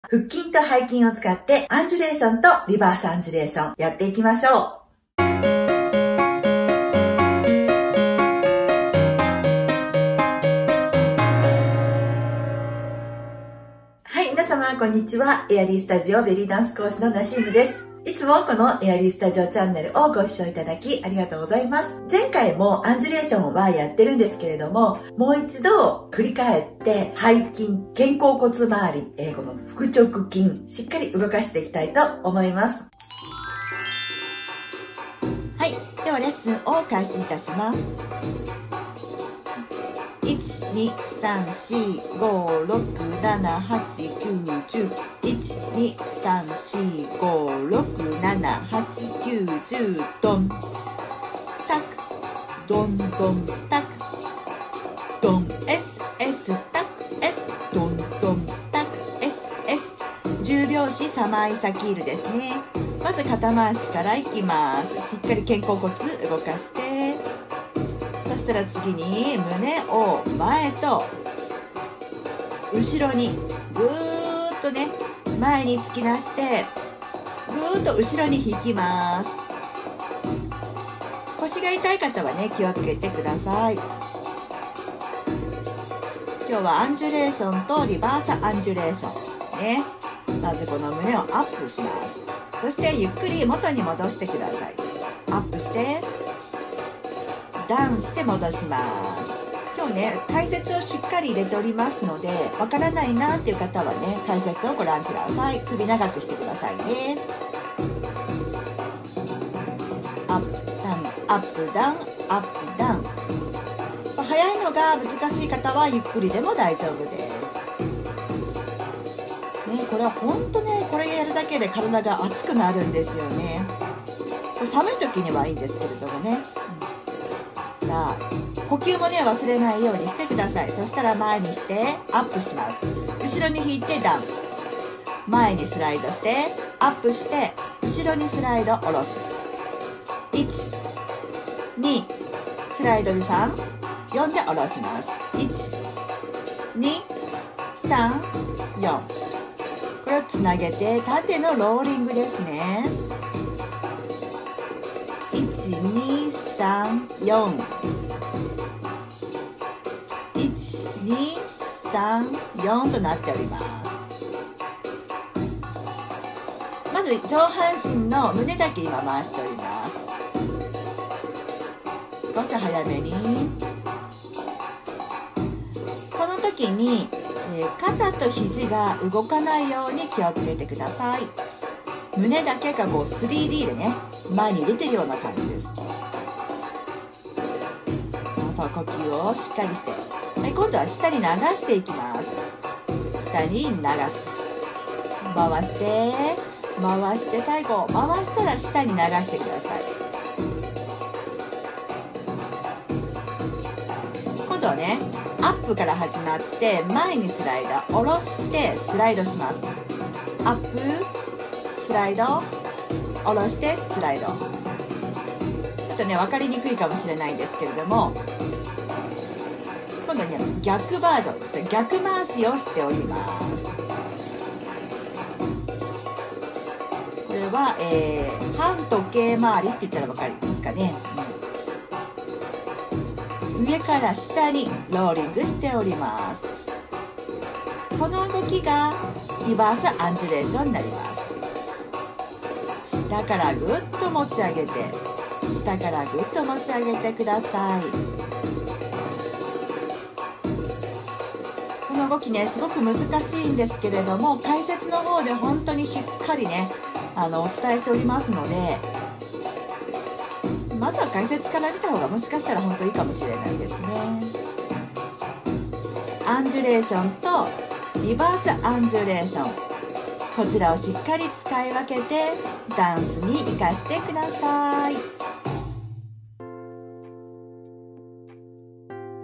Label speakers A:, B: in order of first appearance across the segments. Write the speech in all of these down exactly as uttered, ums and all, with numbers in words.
A: 腹筋と背筋を使ってアンジュレーションとリバースアンジュレーションやっていきましょう。はい、皆様こんにちは。エアリースタジオベリーダンス講師のナシームです。いつもこのエアリースタジオチャンネルをご視聴いただきありがとうございます。前回もアンジュレーションはやってるんですけれども、もう一度振り返って背筋、肩甲骨周り、えー、この腹直筋、しっかり動かしていきたいと思います。
B: はい、ではレッスンを開始いたします。いち、に、さん、し、ご、ろく、なな、はち、きゅう、じゅう いち、に、さん、し、ご、ろく、なな、はち、きゅう、じゅうドンタクドンドンタクドン エスエス タク S ドンドンタク エスエス じゅうびょうしさまいさキールですね。まず肩回しからいきます。しっかり肩甲骨動かして、そしたら次に胸を前と後ろにぐーっとね前に突き出してぐーっと後ろに引きます。腰が痛い方はね気をつけてください。今日はアンジュレーションとリバーサアンジュレーションね。まずこの胸をアップします。そしてゆっくり元に戻してください。アップしてダウンして戻します。今日ね解説をしっかり入れておりますので、わからないなっていう方はね解説をご覧ください。首長くしてくださいね。アップダウンアップダウンアップダウン。早いのが難しい方はゆっくりでも大丈夫ですね。これは本当ねこれやるだけで体が熱くなるんですよね。これ寒い時にはいいんですけれどもね。さあ呼吸もね忘れないようにしてください。そしたら前にしてアップします。後ろに引いてダウン、前にスライドしてアップして後ろにスライド下ろす。いち、にスライドでさん、よんで下ろします。いち、に、さん、よん。これをつなげて縦のローリングですね。いち、に、さん、よん。いち、に、さん、よんとなっております。まず上半身の胸だけ今回しております。少し早めに。この時に、えー、肩と肘が動かないように気をつけてください。胸だけがこう スリーディー でね前に出てるような感じです。そう呼吸をしっかりして、はい、今度は下に流していきます。下に流す、回して回して最後回したら下に流してください。今度はねアップから始まって前にスライド下ろしてスライドします。アップスライド下ろしてスライド。ちょっとね分かりにくいかもしれないんですけれども、今度はね逆バージョンですね。逆回しをしております。これは、えー、反時計回りって言ったら分かりますかね、うん、上から下にローリングしております。この動きがリバースアンジュレーションになります。下からぐっと持ち上げて下からぐっと持ち上げてください。この動きねすごく難しいんですけれども、解説の方で本当にしっかりねあのお伝えしておりますので、まずは解説から見た方がもしかしたら本当いいかもしれないですね。アンジュレーションとリバースアンジュレーション、こちらをしっかり使い分けてダンスに生かしてください。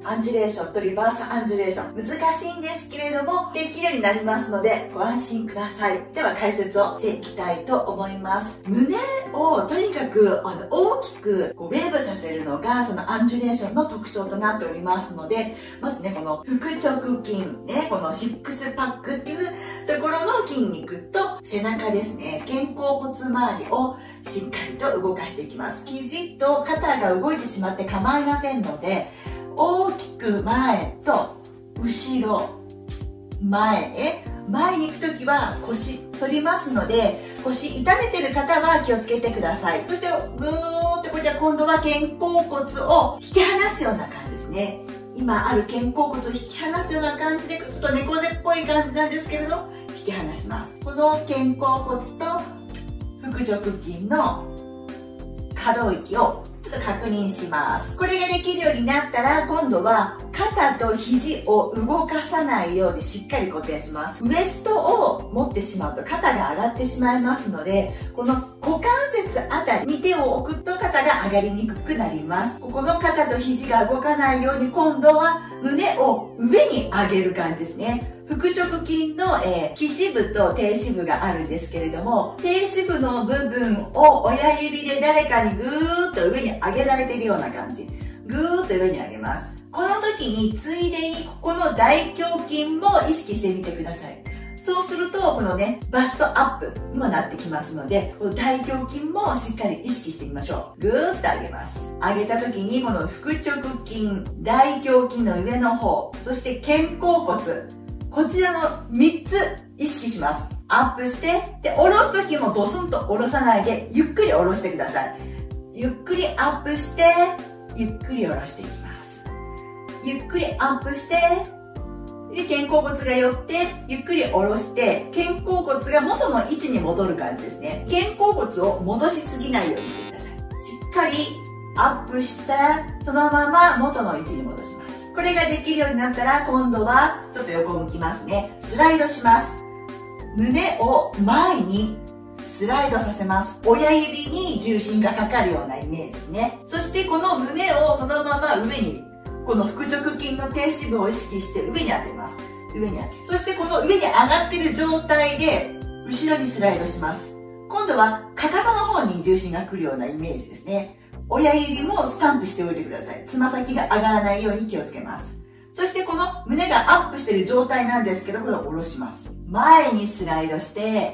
A: アンジュレーションとリバースアンジュレーション。難しいんですけれども、できるようになりますので、ご安心ください。では解説をしていきたいと思います。胸をとにかくあの大きくこうウェーブさせるのが、そのアンジュレーションの特徴となっておりますので、まずね、この腹直筋、ね、このシックスパックっていうところの筋肉と背中ですね、肩甲骨周りをしっかりと動かしていきます。肘と肩が動いてしまって構いませんので、大きく前と後ろ、前へ、前に行くときは腰反りますので、腰痛めてる方は気をつけてください。そしてぐーってこちら今度は肩甲骨を引き離すような感じですね。今ある肩甲骨を引き離すような感じで、ちょっと猫背っぽい感じなんですけれど、引き離します。この肩甲骨と腹直筋の可動域をちょっと確認します。これができるようになったら、今度は肩と肘を動かさないようにしっかり固定します。ウエストを持ってしまうと肩が上がってしまいますので、この股関節あたりに手を置くと肩が上がりにくくなります。ここの肩と肘が動かないように、今度は胸を上に上げる感じですね。腹直筋の、えー、基支部と低支部があるんですけれども、低支部の部分を親指で誰かにぐーっと上に上げられているような感じ。ぐーっと上に上げます。この時についでにここの大胸筋も意識してみてください。そうするとこのね、バストアップにもなってきますので、この大胸筋もしっかり意識してみましょう。ぐーっと上げます。上げた時にこの腹直筋、大胸筋の上の方、そして肩甲骨、こちらのみっつ意識します。アップして、で、下ろすときもドスンと下ろさないで、ゆっくり下ろしてください。ゆっくりアップして、ゆっくり下ろしていきます。ゆっくりアップして、で、肩甲骨が寄って、ゆっくり下ろして、肩甲骨が元の位置に戻る感じですね。肩甲骨を戻しすぎないようにしてください。しっかりアップして、そのまま元の位置に戻します。これができるようになったら、今度はちょっと横向きますね。スライドします。胸を前にスライドさせます。親指に重心がかかるようなイメージですね。そしてこの胸をそのまま上に、この腹直筋の低支部を意識して上に当てます。上に当てる。そしてこの上に上がっている状態で後ろにスライドします。今度はかかとの方に重心が来るようなイメージですね。親指もスタンプしておいてください。つま先が上がらないように気をつけます。そしてこの胸がアップしている状態なんですけど、これを下ろします。前にスライドして、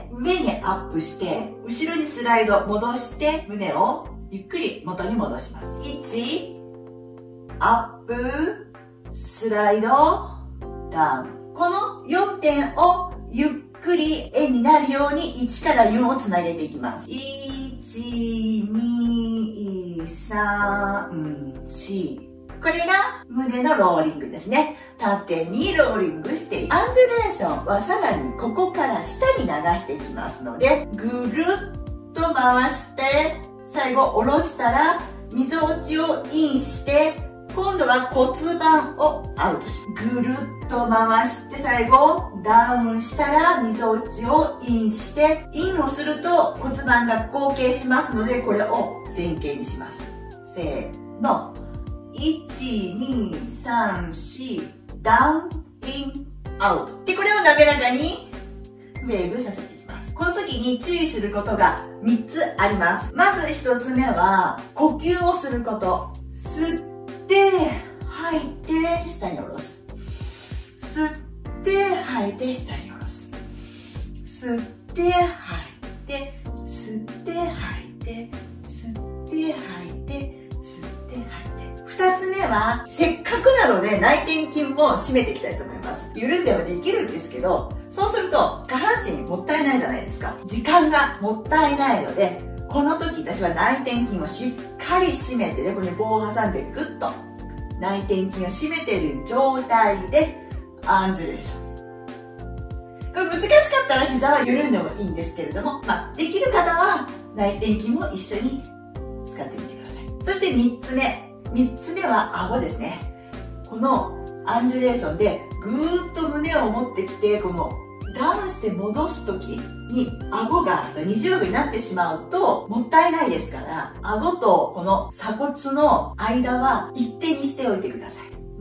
A: 上にアップして、後ろにスライド、戻して、胸をゆっくり元に戻します。いち、アップ、スライド、ダウン。このよんてんをゆっくり円になるようにいちからよんをつなげていきます。いち、に、さん、よん。これが胸のローリングですね。縦にローリングしていく。アンジュレーションはさらにここから下に流していきますので、ぐるっと回して、最後下ろしたら、みぞおちをインして、今度は骨盤をアウトします。ぐるっと回して最後ダウンしたらみぞおちをインして、インをすると骨盤が後傾しますので、これを前傾にします。せーの。いち、に、さん、よん、ダウン、イン、アウト。で、これを滑らかにウェーブさせていきます。この時に注意することがみっつあります。まずひとつめは、呼吸をすること。吸って吐いて下に下ろす。吸って吐いて下に下ろす。吸って吐いて吸って吐いて吸って吐いて吸って吐いて。二つ目は、せっかくなので内転筋も締めていきたいと思います。緩んでもできるんですけど、そうすると下半身もったいないじゃないですか。時間がもったいないので、この時私は内転筋をしっかり締めてね、これに棒を挟んでグッと内転筋を締めている状態でアンジュレーション。これ難しかったら膝は緩んでもいいんですけれども、まあ、できる方は内転筋も一緒に使ってみてください。そして三つ目。三つ目は顎ですね。このアンジュレーションでぐーっと胸を持ってきて、このダウンして戻すときに顎が二重顎になってしまうともったいないですから、顎とこの鎖骨の間は一定にしておいてください。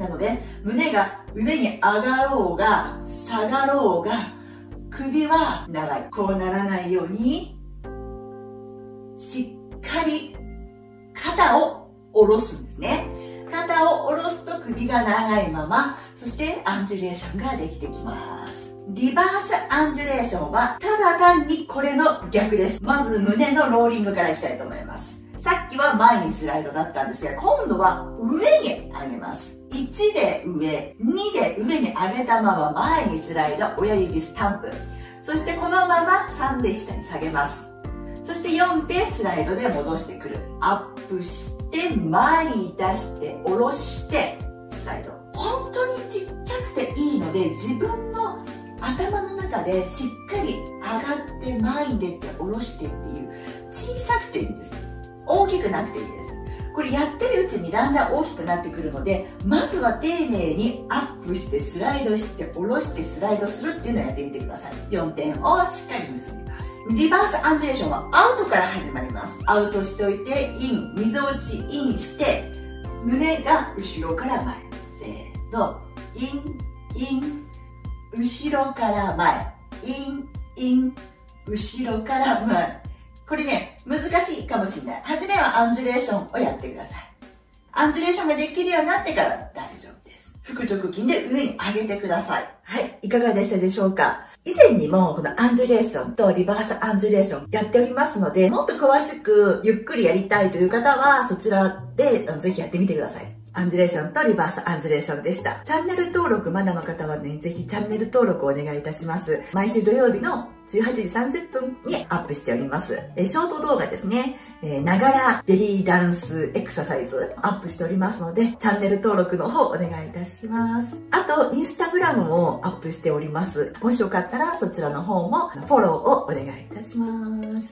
A: なので胸が上に上がろうが下がろうが首は長い。こうならないようにしっかり肩を下ろすんですね。肩を下ろすと首が長いまま、そしてアンジュレーションができてきます。リバースアンジュレーションはただ単にこれの逆です。まず胸のローリングからいきたいと思います。さっきは前にスライドだったんですが、今度は上に上げます。いちで上、にで上に上げたまま前にスライド、親指スタンプ。そしてこのままさんで下に下げます。そしてよんでスライドで戻してくる。アップして前に出して下ろしてスライド。本当にちっちゃくていいので、自分の頭の中でしっかり上がって前に出て下ろしてっていう、小さくていいです。大きくなくていいです。これやってるうちにだんだん大きくなってくるので、まずは丁寧にアップしてスライドして下ろしてスライドするっていうのをやってみてください。よんてんをしっかり結びます。リバースアンジュレーションはアウトから始まります。アウトしておいて、イン、みぞおちインして、胸が後ろから前。せーの、イン、イン、後ろから前。イン、イン、後ろから前。これね、難しいかもしれない。はじめはアンジュレーションをやってください。アンジュレーションができるようになってから大丈夫です。腹直筋で上に上げてください。はい、いかがでしたでしょうか？以前にもこのアンジュレーションとリバースアンジュレーションやっておりますので、もっと詳しくゆっくりやりたいという方はそちらでぜひやってみてください。アンジュレーションとリバースアンジュレーションでした。チャンネル登録まだの方はね、ぜひチャンネル登録をお願いいたします。毎週土曜日のじゅうはちじさんじゅっぷんにアップしております。えショート動画ですね。えながらベリーダンスエクササイズアップしておりますので、チャンネル登録の方お願いいたします。あと、インスタグラムもアップしております。もしよかったらそちらの方もフォローをお願いいたします。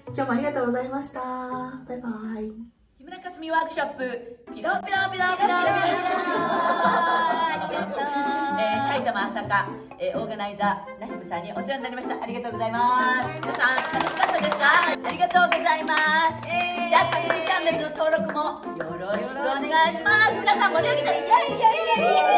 A: 今日もありがとうございました。バイバイ。
C: 木村かすみワークショップピロピロピロピロピロピロえー、埼玉朝霞、えー、オーガナイザーナシムさんにお世話になりました。ありがとうございます。皆さん楽しかったですか？ありがとうございます。えー、じゃあかすみチャンネルの登録もよろしくお願いします。皆さん盛り上げてイエイイエイイエイイエイ。